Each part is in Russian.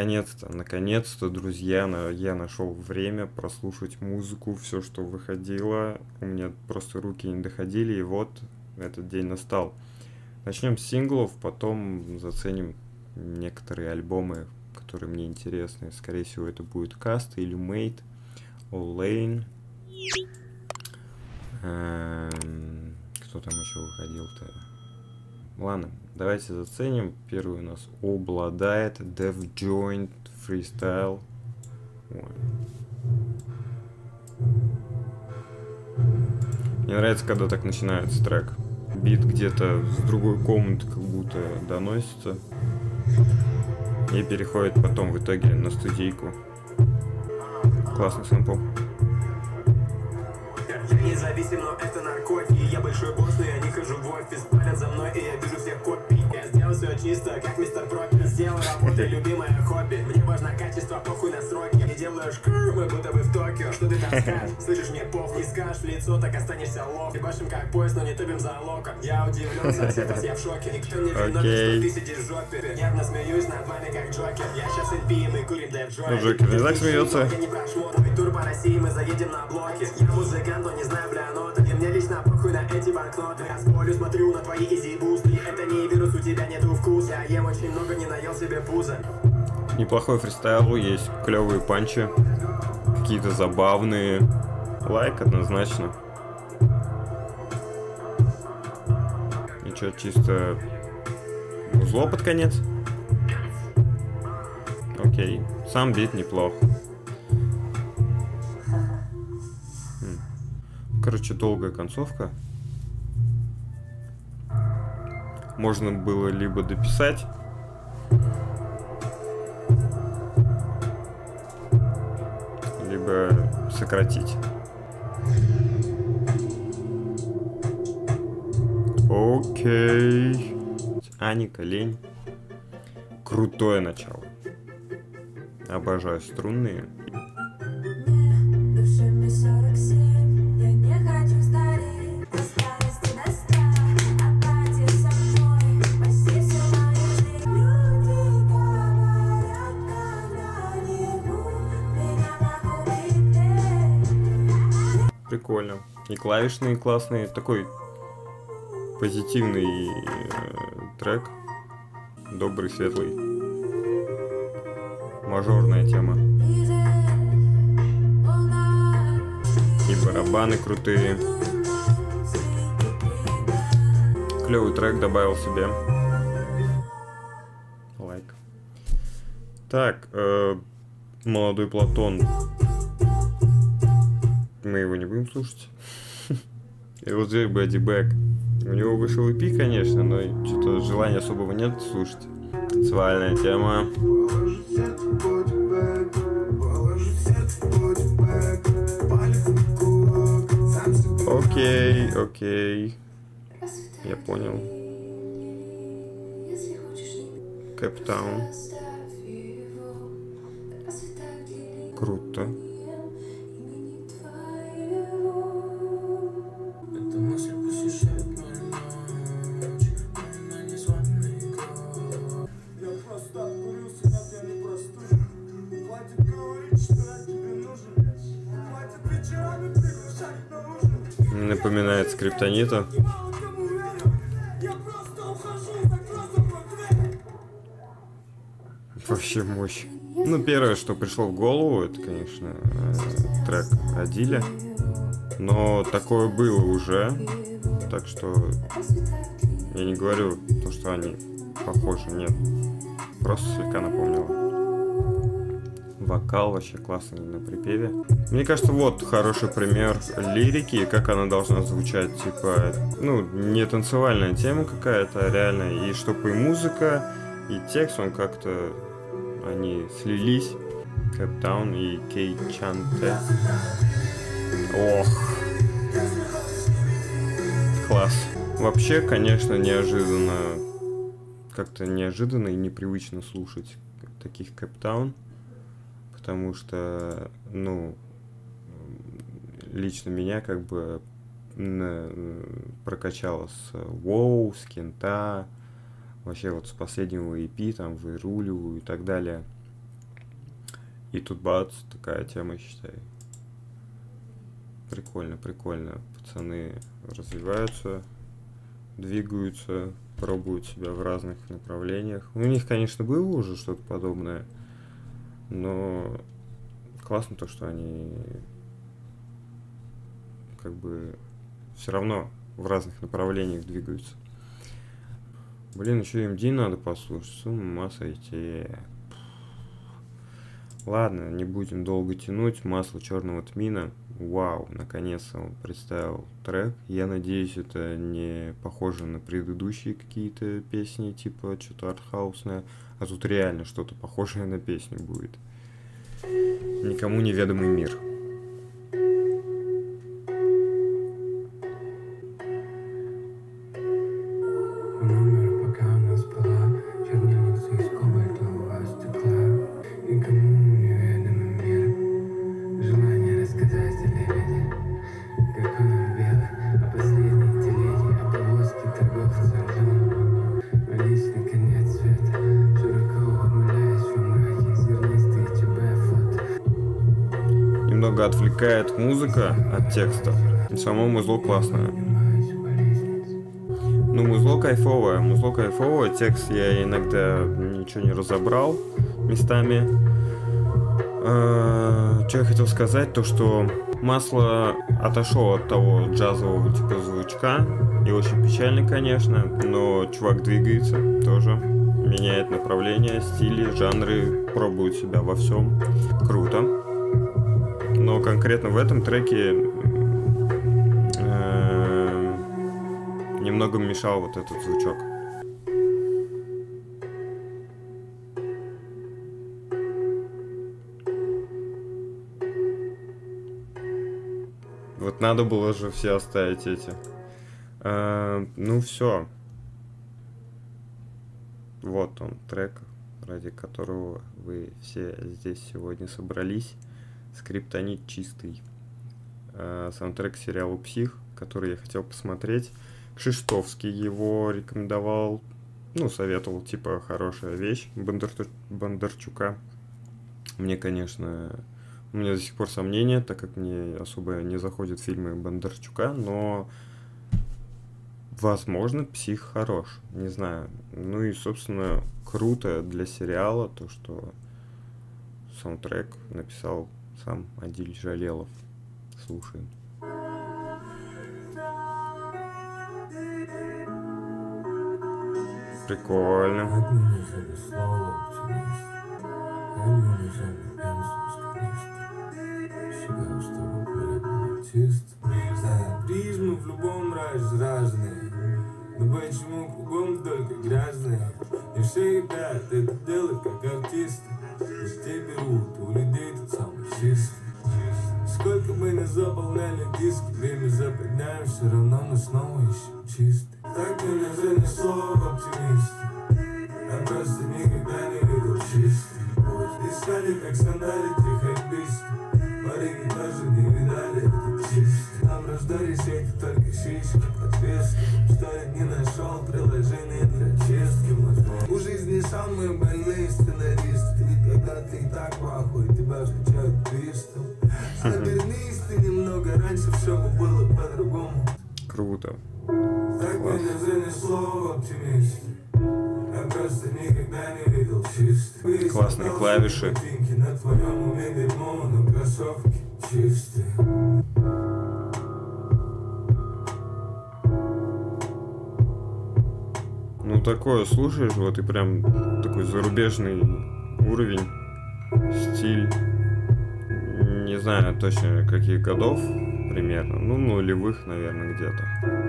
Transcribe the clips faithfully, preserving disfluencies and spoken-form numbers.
наконец-то, наконец-то, друзья, на- я нашел время прослушать музыку, все, что выходило. У меня просто руки не доходили, и вот этот день настал. Начнем с синглов, потом заценим некоторые альбомы, которые мне интересны. Скорее всего, это будет Cast, Illumate, All Lane. Эм, Кто там еще выходил-то? Ладно, давайте заценим. Первый у нас обладает Dev Joint Freestyle. Ой. Мне нравится, когда так начинается трек. Бит где-то с другой комнаты как будто доносится и переходит потом в итоге на студийку. Классный сэмпл. Я независим, но это наркотики. Я большой босс, но я не хожу в офис. Палят за мной, и я вижу всех копий. Я сделал все чисто, как мистер Пропер. Сделал работу, любимое хобби. Мне важно качество, похуй на сроки. Не делаю шкр, мы будто бы в Токио. Что ты там скажешь? Слышишь, мне пох, не скажешь в лицо, так останешься лох. Ебашим как поезд, но не топим за локоть. Я удивлен, совсем я в шоке. Никто не виновен, что ты сидишь в жопе. Нервно смеюсь над вами, как Джокер. Я сейчас инпи, мы курим дэв джой. Ну, Джокер не так смеется. Я не прошу мой тур по России, мы заедем на блоки. Я музыкант, но не знаю, бля, ноты. И мне лично похуй на эти банкноты. Я с полю смотрю на твои изи-бусты. Это не вирус, у тебя нету вкуса. Я ем очень много, не наел себе пузо. Неплохой фристайл, есть клевые панчи, какие-то забавные. Лайк однозначно. И что, чисто узло под конец? Окей, сам бит неплох. Хм. Короче, долгая концовка. Можно было либо дописать, либо сократить. Окей. Аника, лень. Крутое начало. Обожаю струнные. Прикольно. И клавишные классные. Такой позитивный э, трек. Добрый, светлый. Мажорная тема. И барабаны крутые. Клевый трек добавил себе. Лайк. Так, э, молодой Платон. Мы его не будем слушать. И вот здесь Бэдди Бэк. У него вышел и пи, конечно, но что-то желания особого нет слушать. Танцевальная тема. Окей, окей. Я понял. Кэптаун. Круто. Напоминает Скриптонита. Вообще мощь. Ну, первое, что пришло в голову, это, конечно, трек Адиля. Но такое было уже. Так что я не говорю то, что они похожи, нет. Просто слегка напомнила. Вокал вообще классный на припеве. Мне кажется, вот хороший пример лирики, как она должна звучать. Типа, ну, не танцевальная тема какая-то, реально. И чтобы и музыка, и текст, он как-то, они слились. Кэптаун и Кей Чанте. Ох. Класс. Вообще, конечно, неожиданно. Как-то неожиданно и непривычно слушать таких Кэптаун. Потому что, ну, лично меня как бы прокачало с Воу, с Кента, вообще вот с последнего и пи, там, Выруливаю и так далее. И тут бац, такая тема, считай. Прикольно, прикольно. Пацаны развиваются, двигаются, пробуют себя в разных направлениях. У них, конечно, было уже что-то подобное, но классно то, что они как бы все равно в разных направлениях двигаются. Блин, еще эм ди надо послушать. С ума сойти. Ладно, не будем долго тянуть. Масло черного тмина. Вау, наконец-то он представил трек. Я надеюсь, это не похоже на предыдущие какие-то песни, типа что-то артхаусное, а тут реально что-то похожее на песню будет. Никому неведомый мир. Немного отвлекает музыка от текста. И само музло классное. Ну, музло кайфовое. Музло кайфовое. Текст я иногда ничего не разобрал местами. А, что я хотел сказать, то что Масло отошел от того джазового типа звучка. И очень печально, конечно. Но чувак двигается тоже. Меняет направление, стили, жанры. Пробует себя во всем. Круто. Но конкретно в этом треке э, немного мешал вот этот звучок. Вот надо было же все оставить эти. Э, ну все. Вот он, трек, ради которого вы все здесь сегодня собрались. Скриптонит чистый. Э, саундтрек к сериалу «Псих», который я хотел посмотреть. Кшиштовский его рекомендовал, ну, советовал, типа, хорошая вещь Бондар... Бондарчука. Мне, конечно, у меня до сих пор сомнения, так как мне особо не заходят фильмы Бондарчука, но, возможно, «Псих» хорош, не знаю. Ну и, собственно, круто для сериала то, что саундтрек написал сам Адиль Жалелов. Слушаем. Прикольно. Призмы в любом разе разные, но почему кругом только грязные? И все ребят это делают как артисты. Те берут у людей тот самый чистый. Сколько мы не заполняли диски, время западняем, все равно мы снова ищем чистый. Так меня занесло в оптимисты. Я просто никогда не видел чистый. Искали как сандали тихо-бисты. Парики тоже не видали этот чистый. Нам раздались эти только сиськи подвески. Что я не нашел приложение для чистки мозгов. У жизни самые больные сценаристы. Ведь когда ты и так пахуй, тебя встречают твистом. Обернись ты немного раньше, все бы было по-другому. Круто. Так меня занесло в оптимисты. Я просто никогда не видел чистый. Классные клавиши. На твоем уме дерьмо, но кроссовки чистые. Ну такое слушаешь, вот и прям такой зарубежный уровень, стиль. Не знаю точно каких годов примерно, ну нулевых, наверное, где-то.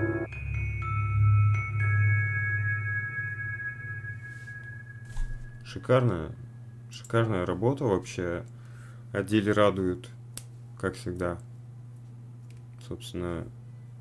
Шикарная, шикарная работа вообще. Адиль радует, как всегда. Собственно,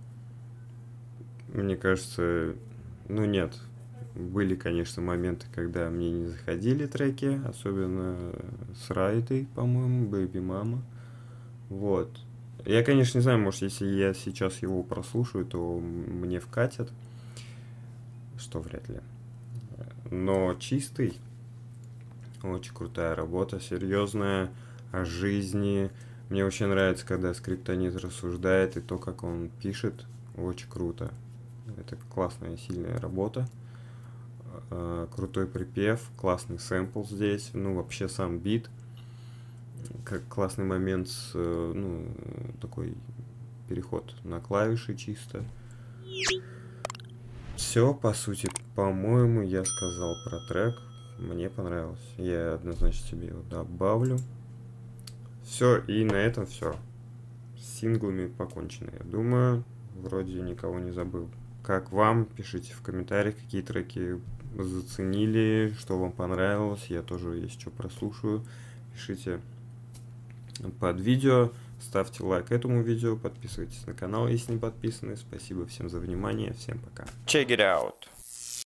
мне кажется, ну нет, были, конечно, моменты, когда мне не заходили треки, особенно с Райтой, по-моему, Baby Mama. Вот. Я, конечно, не знаю, может, если я сейчас его прослушаю, то мне вкатят, что вряд ли. Но чистый. Очень крутая работа, серьезная. о жизни. Мне очень нравится, когда скриптонит рассуждает, и то, как он пишет, очень круто. Это классная, сильная работа. Крутой припев, классный сэмпл здесь, ну, вообще сам бит. Как классный момент, с, ну, такой переход на клавиши чисто. Все, по сути, по-моему, я сказал про трек. Мне понравилось. Я однозначно себе его добавлю. Все, и на этом все. С синглами покончено, я думаю. Вроде никого не забыл. Как вам? Пишите в комментариях, какие треки заценили, что вам понравилось. Я тоже, если что, прослушаю. Пишите под видео. Ставьте лайк этому видео. Подписывайтесь на канал, если не подписаны. Спасибо всем за внимание. Всем пока. Check it out.